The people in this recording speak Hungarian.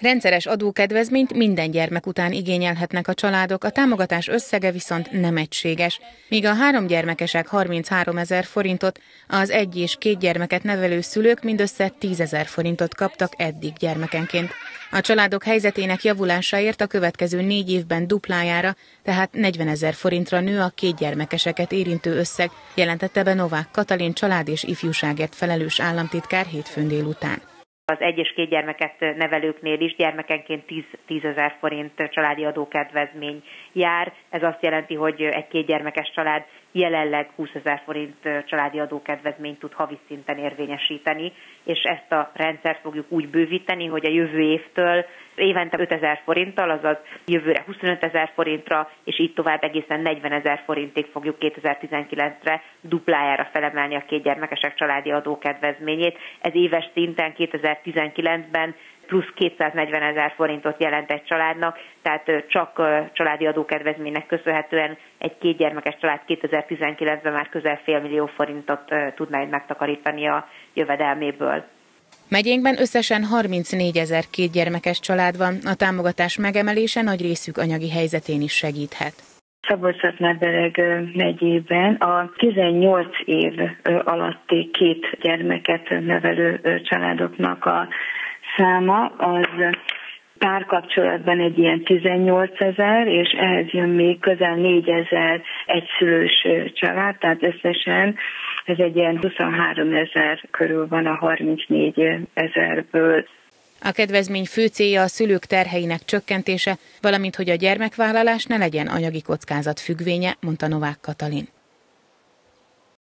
Rendszeres adókedvezményt minden gyermek után igényelhetnek a családok, a támogatás összege viszont nem egységes. Míg a 3 gyermekesek 33 000 forintot, az 1 és 2 gyermeket nevelő szülők mindössze 10 000 forintot kaptak eddig gyermekenként. A családok helyzetének javulásáért a következő 4 évben duplájára, tehát 40 000 forintra nő a 2 gyermekeseket érintő összeg, jelentette be Novák Katalin család és ifjúságért felelős államtitkár hétfőn délután. Az 1 és 2 gyermeket nevelőknél is gyermekenként 10 000 forint családi adókedvezmény jár. Ez azt jelenti, hogy egy 2 gyermekes család jelenleg 20 000 forint családi adókedvezményt tud havi szinten érvényesíteni, és ezt a rendszert fogjuk úgy bővíteni, hogy a jövő évtől évente 5 000 forinttal, azaz jövőre 25 000 forintra, és így tovább egészen 40 000 forintig fogjuk 2019-re duplájára felemelni a 2 gyermekesek családi adókedvezményét. Ez éves szinten 2019-ben plusz 240 000 forintot jelent egy családnak, tehát csak családi adókedvezménynek köszönhetően egy 2 gyermekes család 2019-ben már közel fél millió forintot tud majd megtakarítani a jövedelméből. Megyénkben összesen 34 000 2 gyermekes család van, a támogatás megemelése nagy részük anyagi helyzetén is segíthet. Szabolcs-Szatmár-Bereg megyében a 18 év alatti 2 gyermeket nevelő családoknak a száma az párkapcsolatban egy ilyen 18 000, és ehhez jön még közel 4 000 egyszülős család, tehát összesen ez egy ilyen 23 000 körül van a 34 000-ből. A kedvezmény fő célja a szülők terheinek csökkentése, valamint hogy a gyermekvállalás ne legyen anyagi kockázat függvénye, mondta Novák Katalin.